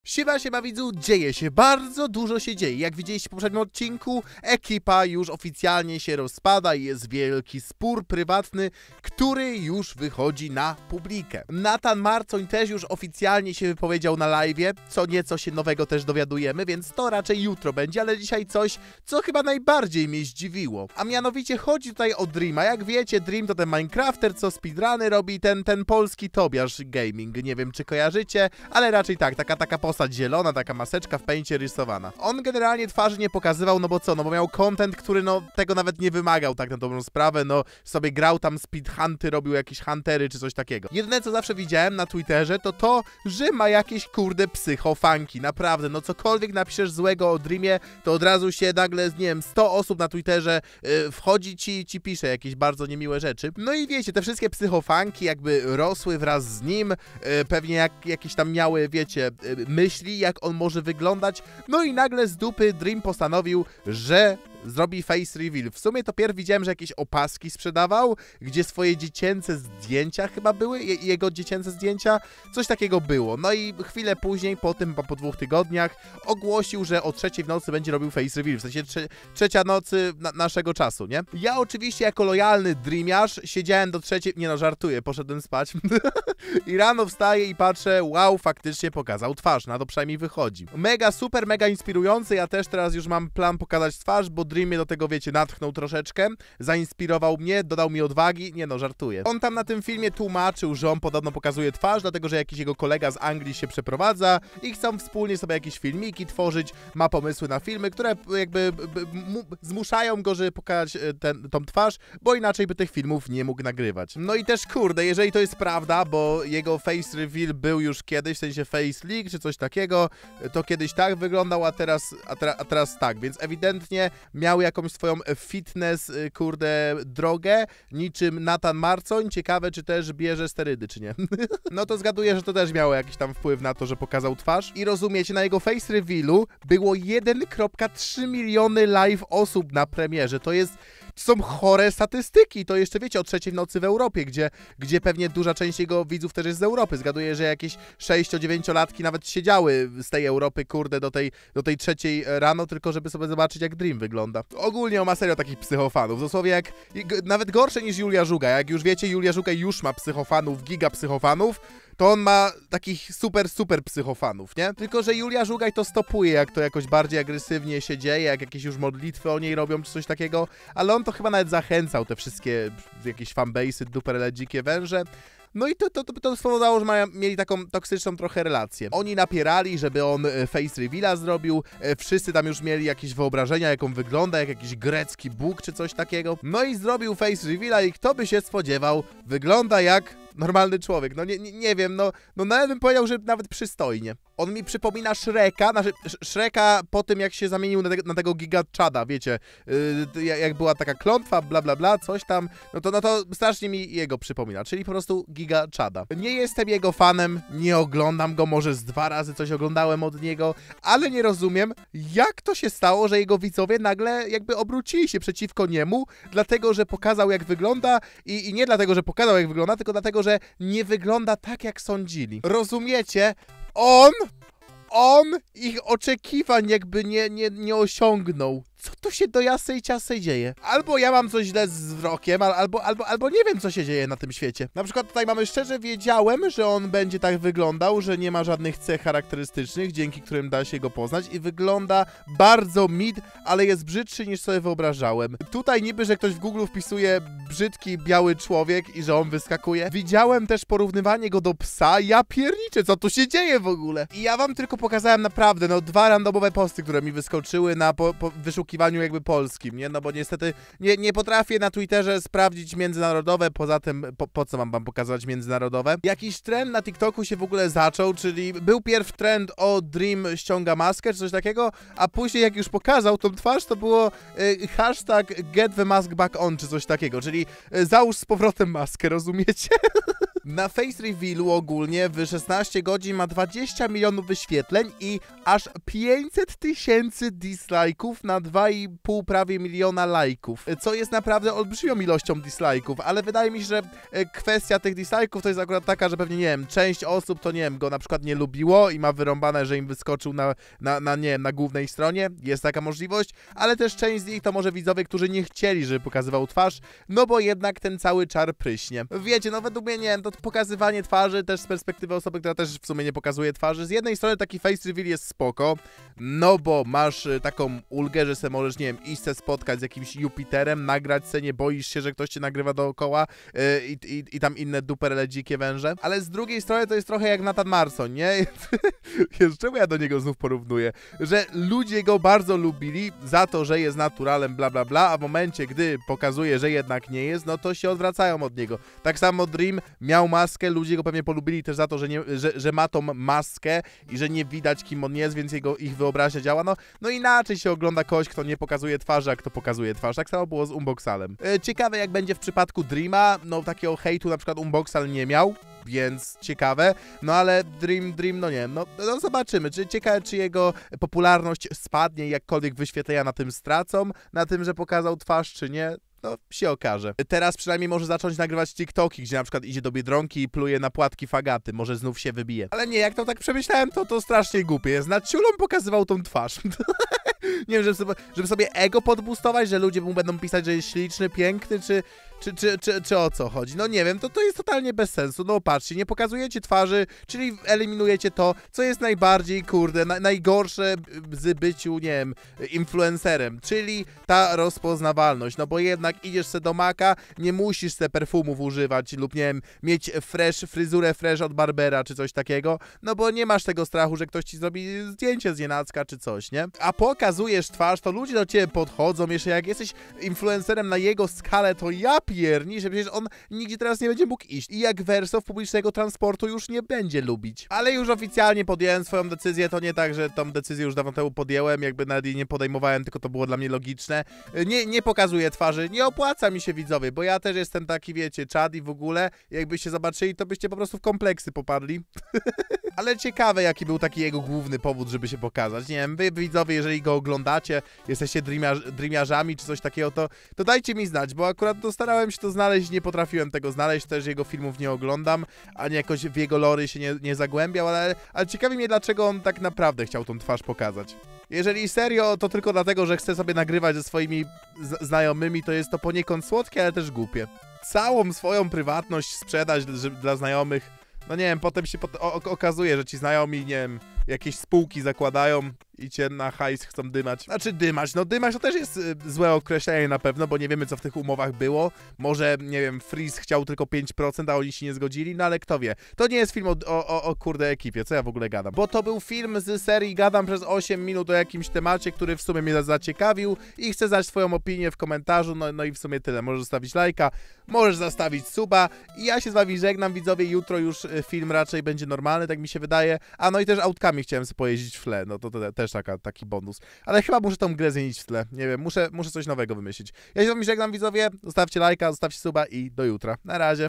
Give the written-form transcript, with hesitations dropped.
Siema widzu, dzieje się, bardzo dużo się dzieje. Jak widzieliście w poprzednim odcinku, ekipa już oficjalnie się rozpada i jest wielki spór prywatny, który już wychodzi na publikę. Nathan Marcoń też już oficjalnie się wypowiedział na live'ie, co nieco się nowego też dowiadujemy, więc to raczej jutro będzie, ale dzisiaj coś, co chyba najbardziej mnie zdziwiło. A mianowicie chodzi tutaj o Dreama. Jak wiecie, Dream to ten Minecrafter, co speedruny robi, ten polski Tobiasz Gaming. Nie wiem, czy kojarzycie, ale raczej tak, taka postać zielona, taka maseczka w paincie rysowana. On generalnie twarzy nie pokazywał, no bo co, no bo miał content, który no tego nawet nie wymagał, tak na dobrą sprawę, no sobie grał tam speedhunty, robił jakieś huntery czy coś takiego. Jedyne co zawsze widziałem na Twitterze to, że ma jakieś kurde psychofanki, naprawdę, no cokolwiek napiszesz złego o Dreamie, to od razu się nagle, nie wiem, 100 osób na Twitterze wchodzi ci pisze jakieś bardzo niemiłe rzeczy. No i wiecie, te wszystkie psychofanki jakby rosły wraz z nim, pewnie jakieś tam miały, wiecie, myśli, jak on może wyglądać, no i nagle z dupy Dream postanowił, że zrobi face reveal. W sumie to pierw widziałem, że jakieś opaski sprzedawał, gdzie swoje dziecięce zdjęcia chyba były, jego dziecięce zdjęcia, coś takiego było. No i chwilę później, po 2 tygodniach, ogłosił, że o 3 w nocy będzie robił face reveal, w sensie 3 nocy naszego czasu, nie? Ja oczywiście jako lojalny Dreamiarz siedziałem do 3, nie no, żartuję, poszedłem spać i rano wstaję i patrzę, wow, faktycznie pokazał twarz, na to przynajmniej wychodzi. Mega, super, mega inspirujący, ja też teraz już mam plan pokazać twarz, bo Dream mnie do tego, wiecie, natchnął troszeczkę, zainspirował mnie, dodał mi odwagi, nie no, żartuję. On tam na tym filmie tłumaczył, że on podobno pokazuje twarz, dlatego, że jakiś jego kolega z Anglii się przeprowadza i chcą wspólnie sobie jakieś filmiki tworzyć, ma pomysły na filmy, które jakby zmuszają go, żeby pokazać tą twarz, bo inaczej by tych filmów nie mógł nagrywać. No i też, kurde, jeżeli to jest prawda, bo jego face reveal był już kiedyś, w sensie face leak czy coś takiego, to kiedyś tak wyglądał, a teraz tak, więc ewidentnie miał jakąś swoją fitness, kurde, drogę, niczym Nathan Marcoń. Ciekawe, czy też bierze sterydy, czy nie. No to zgaduję, że to też miało jakiś tam wpływ na to, że pokazał twarz. I rozumiecie, na jego face revealu było 1,3 miliony live osób na premierze. To są chore statystyki. To jeszcze wiecie o 3 w nocy w Europie, gdzie pewnie duża część jego widzów też jest z Europy. Zgaduję, że jakieś 6-9-latki nawet siedziały z tej Europy, kurde, do tej 3 rano, tylko żeby sobie zobaczyć, jak Dream wygląda. Ogólnie on ma serio takich psychofanów. Dosłownie jak nawet gorsze niż Julia Żuga. Jak już wiecie, Julia Żuga już ma psychofanów, giga psychofanów, to on ma takich super psychofanów, nie? Tylko że Julia Żugaj to stopuje, jak to jakoś bardziej agresywnie się dzieje, jak jakieś już modlitwy o niej robią, czy coś takiego, ale on to chyba nawet zachęcał te wszystkie jakieś fanbase'y, duperele, dzikie węże. No i to spowodowało, że mieli taką toksyczną trochę relację. Oni napierali, żeby on face reveala zrobił, wszyscy tam już mieli jakieś wyobrażenia, jak on wygląda, jak jakiś grecki bóg czy coś takiego. No i zrobił face reveala i kto by się spodziewał, wygląda jak normalny człowiek. No nie wiem, no nawet bym powiedział, że nawet przystojnie. On mi przypomina Shreka, Shreka po tym, jak się zamienił na tego Giga Chada, wiecie, jak była taka klątwa, bla, coś tam, no to strasznie mi jego przypomina, czyli po prostu Giga Chada. Nie jestem jego fanem, nie oglądam go, może z 2 razy coś oglądałem od niego, ale nie rozumiem, jak to się stało, że jego widzowie nagle jakby obrócili się przeciwko niemu, dlatego, że pokazał, jak wygląda i nie dlatego, że pokazał, jak wygląda, tylko dlatego, że nie wygląda tak, jak sądzili. Rozumiecie? On ich oczekiwań jakby nie osiągnął. Co tu się do jasnej ciasnej dzieje? Albo ja mam coś źle z wzrokiem, albo nie wiem, co się dzieje na tym świecie. Na przykład tutaj mamy szczerze, wiedziałem, że on będzie tak wyglądał, że nie ma żadnych cech charakterystycznych, dzięki którym da się go poznać i wygląda bardzo mid, ale jest brzydszy niż sobie wyobrażałem. Tutaj niby, że ktoś w Google wpisuje brzydki, biały człowiek i że on wyskakuje. Widziałem też porównywanie go do psa. Ja pierniczę, co tu się dzieje w ogóle? I ja wam tylko pokazałem naprawdę, 2 randomowe posty, które mi wyskoczyły na wyszukiwaniu jakby polskim, nie? No bo niestety nie potrafię na Twitterze sprawdzić międzynarodowe, poza tym po co mam wam pokazać międzynarodowe. Jakiś trend na TikToku się w ogóle zaczął, czyli był pierw trend o Dream ściąga maskę, czy coś takiego, a później jak już pokazał tą twarz, to było hashtag get the mask back on, czy coś takiego, czyli załóż z powrotem maskę, rozumiecie? Na face revealu ogólnie w 16 godzin ma 20 milionów wyświetleń i aż 500 tysięcy dislike'ów na 2,5 prawie miliona lajków, co jest naprawdę olbrzymią ilością dislike'ów, ale wydaje mi się, że kwestia tych dislike'ów to jest akurat taka, że pewnie, nie wiem, część osób to, nie wiem, go na przykład nie lubiło i ma wyrąbane, że im wyskoczył nie wiem, na głównej stronie, jest taka możliwość, ale też część z nich to może widzowie, którzy nie chcieli, żeby pokazywał twarz, no bo jednak ten cały czar pryśnie. Wiecie, no według mnie, nie wiem, to pokazywanie twarzy też z perspektywy osoby, która też w sumie nie pokazuje twarzy, z jednej strony taki face reveal jest spoko, no bo masz taką ulgę, że se możesz, nie wiem, iść se spotkać z jakimś Jupiterem, nagrać se, nie boisz się, że ktoś cię nagrywa dookoła i tam inne duperele dzikie węże, ale z drugiej strony to jest trochę jak Nathan Marson, nie? Czemu ja do niego znów porównuję? Że ludzie go bardzo lubili za to, że jest naturalem, bla bla bla, a w momencie, gdy pokazuje, że jednak nie jest, no to się odwracają od niego. Tak samo Dream miał maskę, ludzie go pewnie polubili też za to, że ma tą maskę i że nie widać, kim on jest, więc ich wyobraźnia działa. No inaczej się ogląda kogoś, kto nie pokazuje twarzy, a kto pokazuje twarz. Tak samo było z Unboxalem. Ciekawe, jak będzie w przypadku Dreama, no takiego hejtu na przykład Unboxal nie miał, więc ciekawe, no ale Dream, no nie wiem, no zobaczymy, ciekawe, czy jego popularność spadnie i jakkolwiek wyświetlenia na tym stracą, na tym, że pokazał twarz, czy nie. No, się okaże. Teraz przynajmniej może zacząć nagrywać TikToki, gdzie na przykład idzie do Biedronki i pluje na płatki Fagaty. Może znów się wybije. Ale nie, jak to tak przemyślałem, to strasznie głupie jest. Nad ciulą pokazywał tą twarz. Nie wiem, żeby sobie ego podbustować, że ludzie mu będą pisać, że jest śliczny, piękny, czy o co chodzi? No nie wiem, to jest totalnie bez sensu. No patrzcie, nie pokazujecie twarzy, czyli eliminujecie to, co jest najbardziej, kurde, najgorsze z byciu, nie wiem, influencerem, czyli ta rozpoznawalność. No bo jednak idziesz se do Maka, nie musisz se perfumów używać lub, nie wiem, mieć fryzurę fresh od barbera, czy coś takiego, no bo nie masz tego strachu, że ktoś ci zrobi zdjęcie z nienacka, czy coś, nie? A pokazujesz twarz, to ludzie do ciebie podchodzą, jeszcze jak jesteś influencerem na jego skalę, to ja pierniczę, przecież on nigdzie teraz nie będzie mógł iść. I jak Verso w publicznego transportu już nie będzie lubić. Ale już oficjalnie podjąłem swoją decyzję, to nie tak, że tą decyzję już dawno temu podjęłem, jakby nawet jej nie podejmowałem, tylko to było dla mnie logiczne. Nie pokazuję twarzy, nie opłaca mi się, widzowie, bo ja też jestem taki, wiecie, czad i w ogóle, jakbyście zobaczyli, to byście po prostu w kompleksy popadli. Ale ciekawe, jaki był taki jego główny powód, żeby się pokazać. Nie wiem, wy widzowie, jeżeli go oglądacie, jesteście dreamiarzami czy coś takiego, to dajcie mi znać, bo akurat starałem się to znaleźć, nie potrafiłem tego znaleźć, też jego filmów nie oglądam, ani jakoś w jego lory się nie zagłębiał, ale ciekawi mnie, dlaczego on tak naprawdę chciał tą twarz pokazać. Jeżeli serio, to tylko dlatego, że chce sobie nagrywać ze swoimi znajomymi, to jest to poniekąd słodkie, ale też głupie. Całą swoją prywatność sprzedać dla znajomych, no nie wiem, potem się okazuje, że ci znajomi, nie wiem, jakieś spółki zakładają i cię na hajs chcą dymać. Znaczy dymać, no dymać to też jest złe określenie na pewno, bo nie wiemy, co w tych umowach było. Może, nie wiem, Freeze chciał tylko 5%, a oni się nie zgodzili, no ale kto wie. To nie jest film o kurde ekipie, co ja w ogóle gadam. Bo to był film z serii Gadam przez 8 minut o jakimś temacie, który w sumie mnie zaciekawił i chcę dać swoją opinię w komentarzu, no i w sumie tyle. Możesz zostawić lajka, możesz zostawić suba i ja się z wami żegnam, widzowie, jutro już film raczej będzie normalny, tak mi się wydaje. A no i też autkami chciałem sobie pojeździć w tle, no to też taki bonus. Ale chyba muszę tą grę zmienić w tle. Nie wiem, muszę coś nowego wymyślić. Ja się z wami żegnam, widzowie. Zostawcie lajka, zostawcie suba i do jutra. Na razie.